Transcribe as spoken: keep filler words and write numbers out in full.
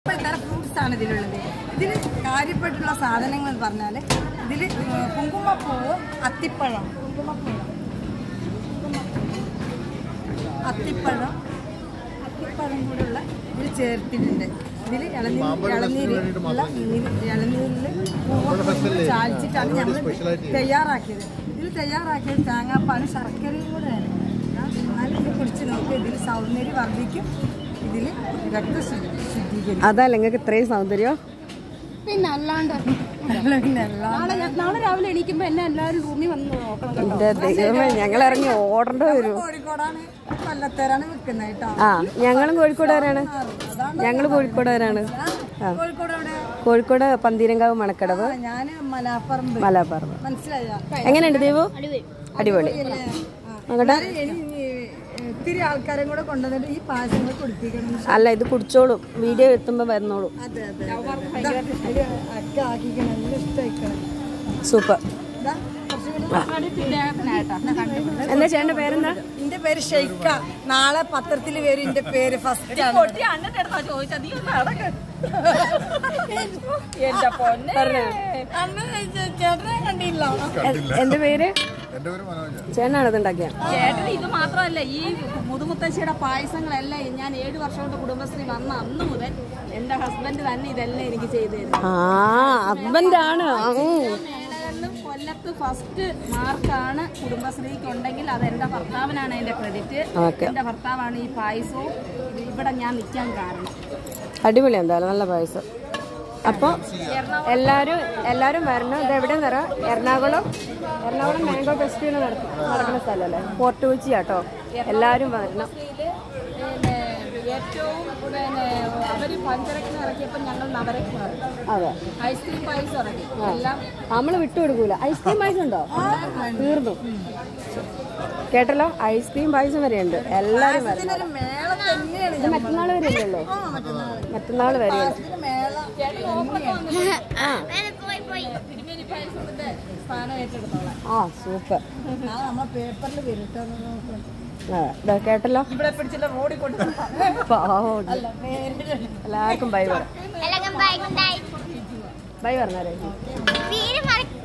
തരം ഫ്രൂട്ട്സാണ് ഇതിലുള്ളത്. ഇതിൽ കാര്യപ്പെട്ടുള്ള സാധനങ്ങൾ എന്ന് പറഞ്ഞാൽ ഇതിൽ കുങ്കുമപ്പൂവ്, അത്തിപ്പഴം, കുങ്കുമപ്പൂവ്, അത്തിപ്പഴം അത്തിപ്പഴം കൂടെയുള്ള ഇതിൽ ചേർത്തിട്ടുണ്ട്. ഇതിൽ ഇളനീർ ഇളനീര് ഉള്ള ഇളനീരിൽ പൂവ് ചാലിച്ചിട്ടാണ് ഞങ്ങൾ തയ്യാറാക്കിയത്. ഇതിൽ തയ്യാറാക്കിയത് തേങ്ങാപ്പാലും ശർക്കരയും കൂടെയാണ്. എന്നാലും ഇത് കുടിച്ച് നോക്കി. ഇതിൽ സൗന്ദര്യം വർദ്ധിക്കും, ഇതിൽ രക്തശുദ്ധീകരിക്കും. അതല്ല നിങ്ങൾക്ക് ഇത്രയും സൗന്ദര്യം. പിന്നെ അല്ലാണ്ട് നാളെ രാവിലെ എണീക്കുമ്പോ എന്നെ എല്ലാവരും റൂമിൽ വന്ന് നോക്കണം. ദൈവമേ, ഞങ്ങൾ ഇറങ്ങി ഓടേണ്ടി വരും. കോഴിക്കോടാണ്, കൊല്ലത്തേരാണ് വിൽക്കുന്നത് കേട്ടോ. ആ, ഞങ്ങളും കോഴിക്കോടുകാരാണ്. ഞങ്ങൾ കോഴിക്കോടുകാരാണ്. കോഴിക്കോട് പന്തീരങ്കാവ് മണക്കടവ്. ഞാന് മലാപ്പറമ്പ്. മലാപ്പറമ്പ്. മനസ്സിലായോ? എങ്ങനെയുണ്ട് ദീപു? അടിപൊളി. ഇത്തിരി ആൾക്കാരെ കൂടെ കൊണ്ടുവന്നിട്ട് ഈ പായസങ്ങൾ കുടിപ്പിക്കണം. അല്ല, ഇത് കുടിച്ചോളും, വീഡിയോ എത്തുമ്പോ വരുന്നോളും. അതെ അതെ, അക്ക ആക്കിക്കണം, നല്ല ഇഷ്ടമായിക്കണം. സൂപ്പർ. എന്താ ചേട്ടന്റെ പേരെന്താ? എന്റെ പേര് ഷെയ്ക്ക. നാളെ പത്രത്തിൽ വരും എന്റെ പേര്. ഫസ്റ്റ് ആണ്. ചേട്ടനെ കണ്ടില്ല. എന്റെ പേര് ചേട്ടനാണ് ഇത് ഉണ്ടാക്കിയ. ചേട്ടൻ ഇത് മാത്രമല്ല, ഈ മുതുമുത്തശ്ശിയുടെ പായസങ്ങളെല്ലാം ഞാൻ ഏഴു വർഷം കൊണ്ട് കുടുംബശ്രീ വന്ന അന്ന് മുതൽ എന്റെ ഹസ്ബൻഡ് തന്നെ ഇതെല്ലാം എനിക്ക് ചെയ്തു തരുന്നു. ആ, ഹസ്ബൻഡാണ്. കൊല്ലത്ത് ഫസ്റ്റ് മാർക്കാണ് കുടുംബശ്രീക്ക് ഉണ്ടെങ്കിൽ അത് എന്റെ ഭർത്താവിനാണ് അതിന്റെ ക്രെഡിറ്റ്. എന്റെ ഭർത്താവാണ് ഈ പായസവും ഇവിടെ ഞാൻ നിൽക്കാൻ കാരണം. അടിപൊളി, എന്തായാലും നല്ല പായസം. അപ്പോൾ എല്ലാവരും എല്ലാവരും വരണം. ഇത് എവിടെ നിറ? എറണാകുളം എറണാകുളം മാംഗോ ഫെസ്റ്റിവൽ നടക്കുന്ന സ്ഥലമല്ലേ, ഫോർട്ട് കൊച്ചി കേട്ടോ. എല്ലാവരും വരണം. ഏറ്റവും പിന്നെ അവര് പഞ്ചരക്കിന് ഇറക്കിയപ്പോൾ ഞങ്ങൾ നവരക്കിന് ഇറക്കി. അതെ, ഐസ്ക്രീം പായസം ഇറക്കി. എല്ലാം നമ്മൾ വിട്ടുകൊടുക്കൂല. ഐസ്ക്രീം പായസം ഉണ്ടോ? തീർന്നു കേട്ടല്ലോ. ഐസ്ക്രീം പായസം വരെ ഉണ്ട്. എല്ലാവരും വരണം. ഇത് മറ്റന്നാൾ വരെ ഉള്ളല്ലോ. മറ്റന്നാൾ വരെ. ആ, സൂപ്പർ. പേപ്പറിൽ വരും കേട്ടല്ലോ. ഇവിടെ പിടിച്ചില്ല റോഡിൽ കൊണ്ട് എല്ലാവർക്കും ബൈ പറ. ബൈ പറഞ്ഞാലേ.